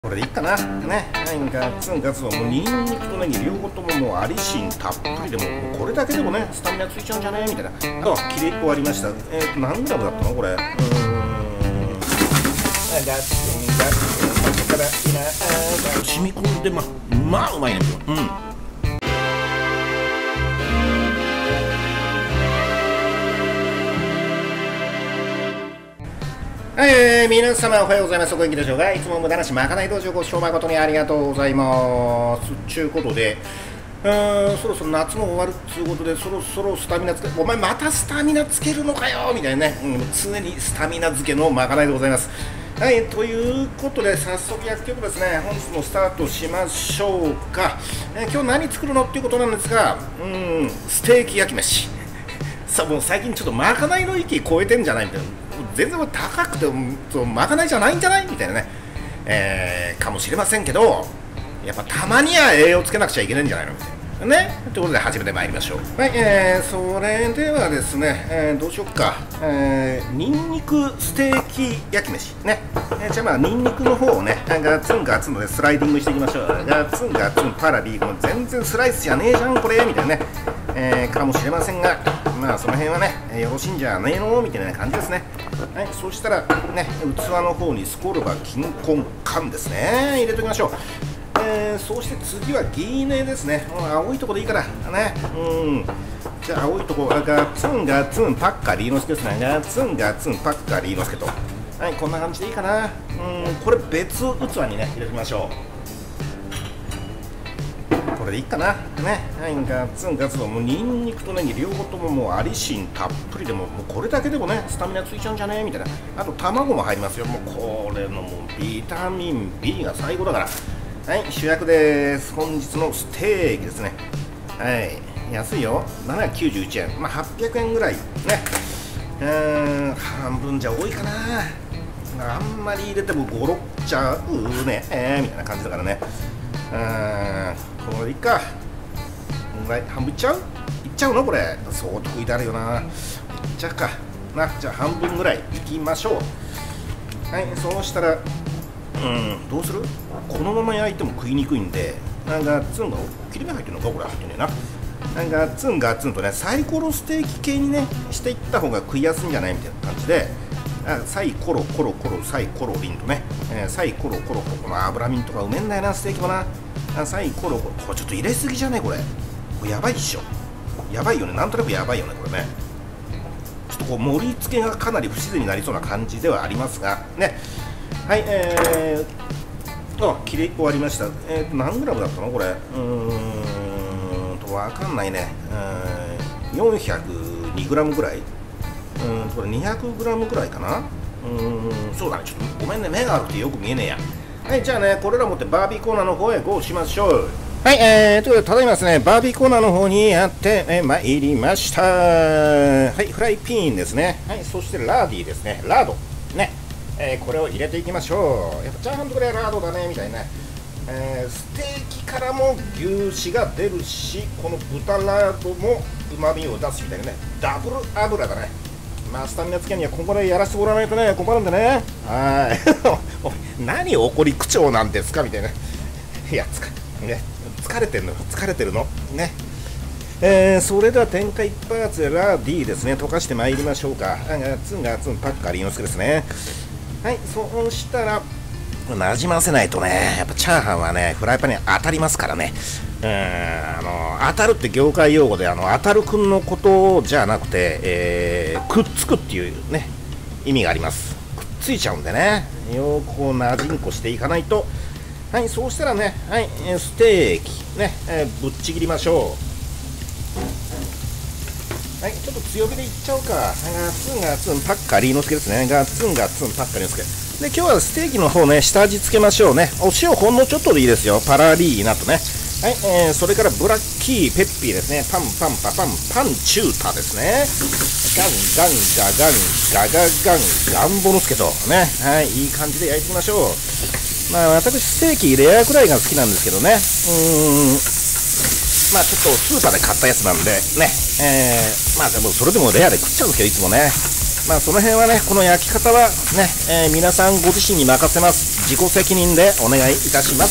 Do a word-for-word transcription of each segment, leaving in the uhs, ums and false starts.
これでいいかな。ね。なんか、ツンガツンはもうニンニクとネギ両方とももうアリシンたっぷりでも、もうこれだけでもね、スタミナついちゃうんじゃねみたいな。あとは切り終わりました。えーと、何グラムだったのこれ。うーん。ガツンガツン、ここからいな、染み込んで、ま、まあうまいね。うん。はい、えー、皆様おはようございます。お元気でしょうか。いつも無駄なしまかない道場ご視聴誠にありがとうございます。ちゅうことで、うーん、そろそろ夏も終わるっつうことで、そろそろスタミナつけ、お前またスタミナつけるのかよみたいなね、うん、常にスタミナ漬けのまかないでございます。はい、ということで、早速薬局ですね、本日もスタートしましょうか。えー、今日何作るのっていうことなんですが、うん、ステーキ焼き飯。さあ、もう最近ちょっとまかないの域超えてんじゃないみたいな。全然高くてもまかないじゃないんじゃないみたいなね、えー、かもしれませんけど、やっぱたまには栄養つけなくちゃいけないんじゃないのみたいなね。ということで始めてまいりましょう。はい、えー、それではですね、えー、どうしよっか、えー、ニンニクステーキ焼き飯ね、えー、じゃあまあニンニクの方をねガツンガツンのでスライディングしていきましょう。ガツンガツンパラリー、もう全然スライスじゃねえじゃんこれみたいなね、えー、かもしれませんが、まあその辺はね、えー、よろしいんじゃねえのみたいな感じですね。はい、そしたらね、器の方にスコルバ金婚缶ですね、入れておきましょう。えー、そうして次はギーネですね。もう青いとこでいいからね。うん。じゃあ青いとこガツンガツンパッカリーノスケですね。ガツンガツンパッカリーノスケと。はい、こんな感じでいいかな。うん、これ別器にね入れてみましょう。これでいいかな。ね。はい、ガツンガツン、もうニンニクとネギ両方とももうアリシンたっぷりでも、もうこれだけでもねスタミナついちゃうんじゃねみたいな。あと卵も入りますよ。もうこれのもうビタミン B が最後だから。はい、主役です。本日のステーキですね。はい、安いよ。ななひゃくきゅうじゅういちえん。まあ、はっぴゃくえんぐらい。ね。うーん、半分じゃ多いかな。あんまり入れてもごろっちゃうね。えー、みたいな感じだからね。うーん、これでいいか。はい、半分いっちゃういっちゃうのこれ。相当得意だるよな。いっちゃうか。な、じゃあ半分ぐらいいきましょう。はい、そうしたら、うん、どうする？このまま焼いても食いにくいんで、なんかツンが切り目入ってるのかこれ入ってねえな。なんかツンガツンとねサイコロステーキ系にねしていった方が食いやすいんじゃないみたいな感じで、あサイコロコロコロサイコロリンとね、えー、サイコロコロコロ、まあ、油ミンとかうめえんだよなステーキもな。あサイコロコロ、これちょっと入れすぎじゃねこれ。これやばいっしょ。やばいよね、なんとなくやばいよねこれね。ちょっとこう盛り付けがかなり不自然になりそうな感じではありますがね。はい、えー、あ、切り終わりました。えーと、何グラムだったのこれ。うーんと、わかんないね。うん、よんひゃくにグラムぐらい。うん、これにひゃくグラムぐらいかな。うん、そうだね。ちょっとごめんね、目が悪くてよく見えねえや。はい、じゃあね、これら持ってバービーコーナーの方へゴーしましょう。はい、えー、ということで、ただいまですね、バービーコーナーの方にやってえまいりました。はい、フライピンですね。はい、そしてラーディですね。ラード。ね。えー、これを入れていきましょう。やっぱチャーハンとかでラードだねみたいな、えー、ステーキからも牛脂が出るし、この豚ラードもうまみを出すみたいなね、ダブル油だね。まあスタミナつけにはここでやらせてもらわないとね困るんでね。はい。何怒り口調なんですかみたいな。いやつか、ね、疲れてるの疲れてるのね。えー、それでは天下一発でラーディーですね、溶かしてまいりましょうか。ガツンガツンパッカリーノスケですね。はい、そうしたらなじませないとね、やっぱチャーハンはねフライパンに当たりますからね。うーん、あの当たるって業界用語で、あの当たるくんのことじゃなくて、えー、くっつくっていうね意味があります。くっついちゃうんでね、よくこうなじんこしていかないと。はい、そうしたらね、はい、ステーキね、えー、ぶっちぎりましょう。はい、ちょっと強火でいっちゃおうか。ガツンガツンパッカリーノスケですね。ガツンガツンパッカリーノスケで、今日はステーキの方ね下味つけましょうね。お塩ほんのちょっとでいいですよ。パラリーナとね。はい、えー、それからブラッキーペッピーですね。パンパンパパンパンチュータですね。ガンガンガガンガガガンガンボノスケとね。はい、いい感じで焼いていきましょう。まあ私ステーキレアくらいが好きなんですけどね。うーん、まあちょっとスーパーで買ったやつなんでね、えー、まあでもそれでもレアで食っちゃうんですけどいつもね。まあその辺はね、この焼き方はね、えー、皆さんご自身に任せます。 自己責任でお願いいたします。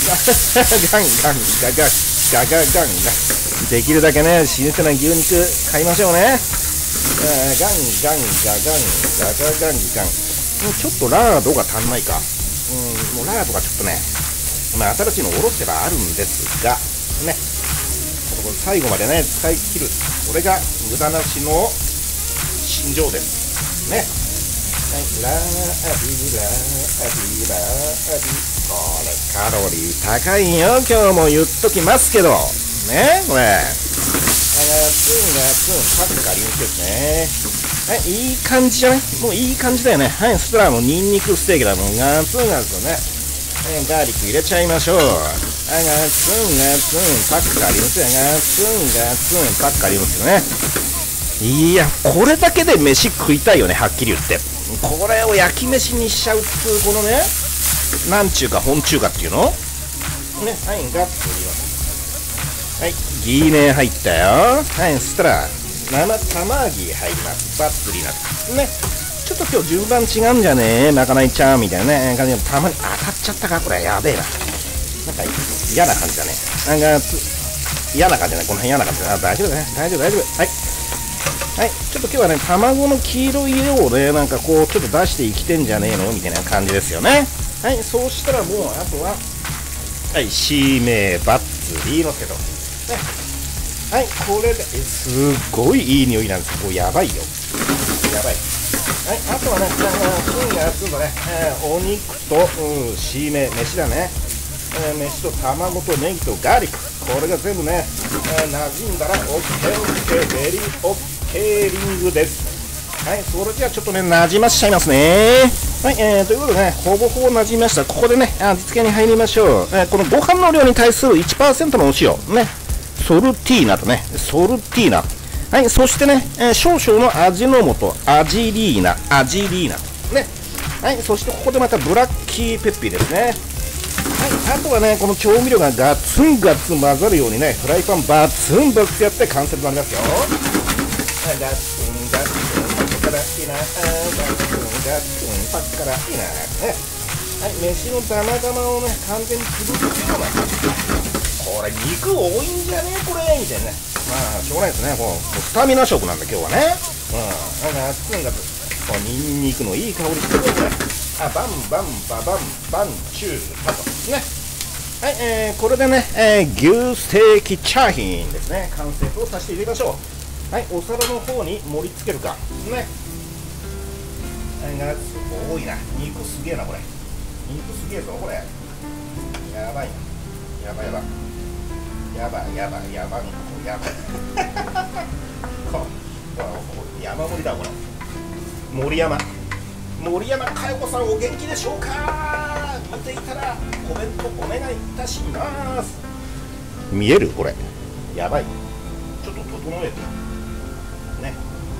ガンガンガガガガガンガン。できるだけね、新鮮な牛肉買いましょうね。ガンガンガガンガガガンガン。ちょっとラードが足んないか。うん、もうラードがちょっとね、まあ、新しいのおろせばあるんですが、ね、これ最後までね、使い切る。これが無駄なしの心情です。ね。はい、ラーディラーディラーディ。これカロリー高いよ、今日も言っときますけど。ね、これ。ガツンガツン、パックありますですね。はい、いい感じじゃない？もういい感じだよね。はい、そしたらもうニンニクステーキだもん。ガツンガツンね。はい、ガーリック入れちゃいましょう。はい、ガツンガツン、パックありますよ。ガツンガツン、パックありますよね。いや、これだけで飯食いたいよね、はっきり言って。これを焼き飯にしちゃうっつう、このね、なんちゅうか本中華っていうのね、はい、ガッと入れます。はい、ギーネ入ったよ。はい、そしたら、生玉揚げ入ります。バッツリなね。ちょっと今日順番違うんじゃねえまかないちゃんみたいなね、感じで、たまに当たっちゃったか、これ、やべえな。なんか嫌な感じだね。なんか、嫌な感じだね。この辺嫌な感じだね。あ、大丈夫だね。大丈夫、大丈夫。はい。はい、ちょっと今日はね、卵の黄色い色をね、なんかこう、ちょっと出して生きてんじゃねえのみたいな感じですよね。はい、そうしたらもう、あとは、はい、シーメーバッツリーのけど、ね、はい、これで、え、すごいいい匂いなんですよ。こうやばいよ。やばい。はい、あとはね、芯が熱いのね、えー、お肉と、うん、シーメー、飯だね。えー、飯と卵とネギとガーリック。これが全部ね、えー、馴染んだら、オッケーオッケー、ベリーオッケーリングです。はい、それじゃあちょっとね、馴染ませちゃいますね。はい、えー、ということでね、ほぼほぼ馴染みました。ここでね、味付けに入りましょう。えー、このご飯の量に対する いちパーセント のお塩、ね、ソルティーナとね、ソルティーナ。はい、そしてね、えー、少々の味の素、アジリーナ、アジリーナ。ね。はい、そしてここでまたブラッキーペッピーですね。はい、あとはね、この調味料がガツンガツン混ざるようにね、フライパンバツンバツンやって完成となりますよ。ガツンガツン、パッからいいな、ガツンガツン、パッからいいな。ね。はい、飯のダマダマをね、完全に潰すような。これ肉多いんじゃねえこれみたいなね。まあしょうがないですね。もうスタミナ食なんで今日はね。うん。なんかガツンガツン、こうニンニクのいい香りしてるよね。あ、バンバンババンバンチューパとね。はい、えー、これでね、えー、牛ステーキチャーヒンですね。完成とさせていただきましょう。はい、お皿の方に盛り付けるかね。が多いな。肉すげえなこれ。肉すげえぞこれ。やばいな。やばいやばい。やばいやばいやばいやばいこう山盛りだこれ。森山森山佳代子さんお元気でしょうか。見ていたらコメントお願いいたします。見えるこれ。やばい。ちょっと整えてね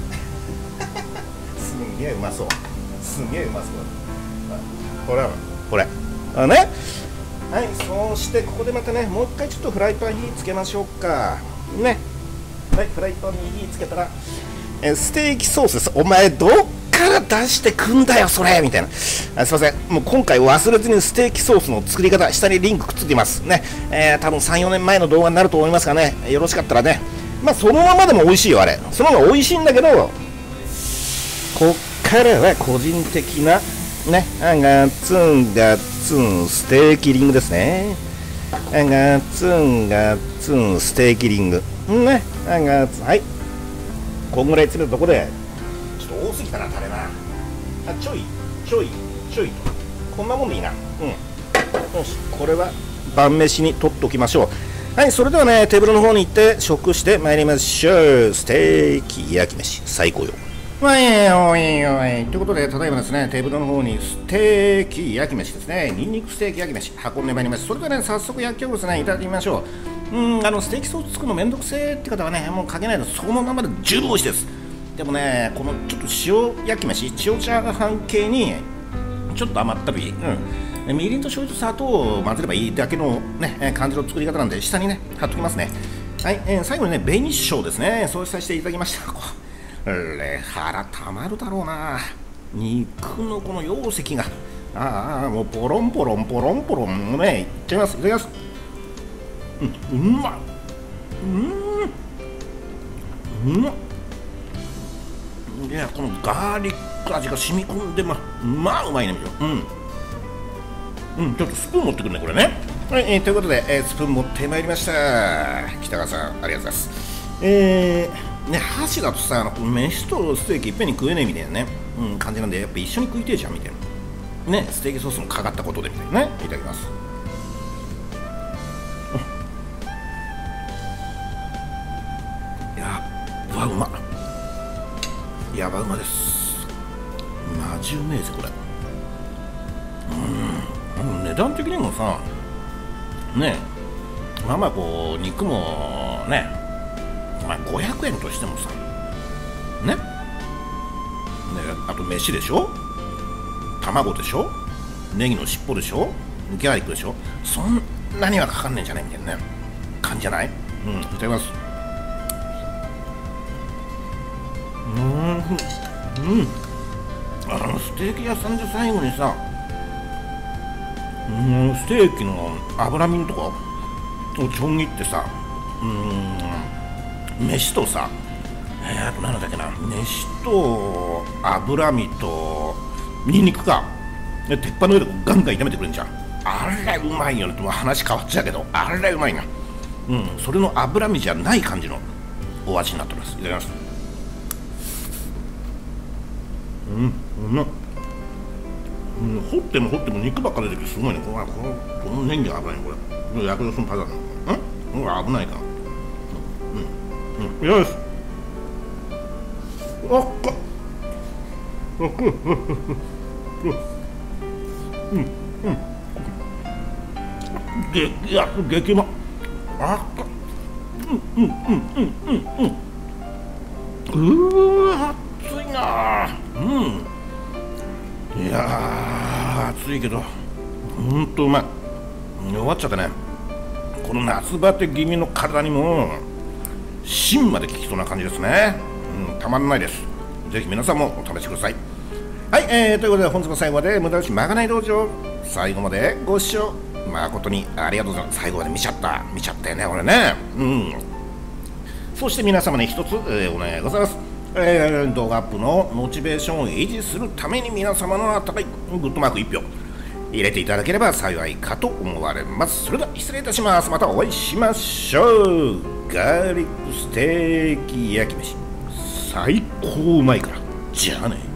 すんげえうまそう。すんげえうまそう。ほらこれあね。はい、そしてここでまたね、もう一回ちょっとフライパン火つけましょうか。ね。はい、フライパンに火つけたら、えステーキソースです。お前、どっから出してくんだよ、それみたいな。あすいません、もう今回忘れずにステーキソースの作り方、下にリンクくっついてます。ね。えー、多分さん、よねんまえの動画になると思いますがね、よろしかったらね、まあ、そのままでも美味しいよ、あれ。そのまま美味しいんだけど、こっからは個人的な、ね、ガツンガツンステーキリングですね。ガツンガツンステーキリング。ね、ガツン、はい。こんぐらい詰めるとこで、ちょっと多すぎたな、タレな。あ、ちょい、ちょい、ちょい。こんなもんでいいな。うん。よし、これは晩飯に取っておきましょう。はい、それではね、テーブルの方に行って食してまいりましょう。ステーキ焼き飯、最高よ。はい、おいおい。ということで、ただいまですね、テーブルの方にステーキ焼き飯ですね。ニンニクステーキ焼き飯、運んでまいります。それではね、早速焼きをですね、いただいてみましょう。うん、あの、ステーキソース作るのめんどくせえって方はね、もうかけないとそのままで十分美味しいです。でもね、このちょっと塩焼き飯、塩チャーハン系に、ちょっと甘ったるい、うん。みりんと醤油と砂糖を混ぜればいいだけのね、感じの作り方なんで、下にね、貼っときますね。はい、えー、最後にね、紅しょうですね、そうさせていただきました。腹たまるだろうな。肉のこの容積がああ、もうポロンポロンポロンポロン、もうね、いっちゃいます。いただきます。うん、うまい。うん、うまっ。いや、このガーリック味が染み込んで、ままあうまいね。うん、うん、ちょっとスプーン持ってくるね、これね。はい、えー、ということで、えー、スプーン持ってまいりました。北川さん、ありがとうございます。えー、ね、箸だとさ、飯とステーキいっぺんに食えねえみたいなね、うん、感じなんで、やっぱ一緒に食いてえじゃんみたいな。ね、ステーキソースもかかったことでみたいなね。いただきます。やっばうま。やばうまです。マジうめえぜこれ。うん、値段的にもさ、ねまあまあこう肉もね、まあごひゃくえんとしてもさ、ね、ね、あと飯でしょ、卵でしょ、ネギの尻尾でしょ、ギャーリックでしょ、そんなにはかかんねえんじゃないみたいなね感じじゃない。うん、いただきます。うん、うん、あのステーキ屋さんで最後にさ、うん、ステーキの脂身のとこをちょん切ってさ、うん、飯とさ、えー、あと何だっけな、飯と脂身とニンニクか、で鉄板の上でガンガン炒めてくれんじゃん。あれうまいよね。もう話変わっちゃうけど、あれうまいな。うん、それの脂身じゃない感じのお味になってます。いただきます。うん、うまっ。うん、掘っても掘っても肉ばっか出てきてすごいね。このこのこのネギが危ないねこれ。ヤクルトのパターン。うん、これ危ないか。うん、うん、よし。あっか。うん、うん、うん。激や激うま。あっか。うん、うん、うん、うん、うん、うん。うー、熱いな。うん。いやー、暑いけどほんとうまい。終わっちゃったね。この夏バテ気味の体にも芯まで効きそうな感じですね。うん、たまんないです。ぜひ皆さんもお試しください。はい、えー、ということで本日も最後まで無駄足まがない道場、最後までご視聴誠にありがとうございます。最後まで見ちゃった見ちゃったよねこれね。うん、そして皆様に一つ、えー、お願いございます。えー、動画アップのモチベーションを維持するために皆様の温かいグッドマークいち票入れていただければ幸いかと思われます。それでは失礼いたします。またお会いしましょう。ガーリックステーキ焼き飯最高うまいから。じゃあね。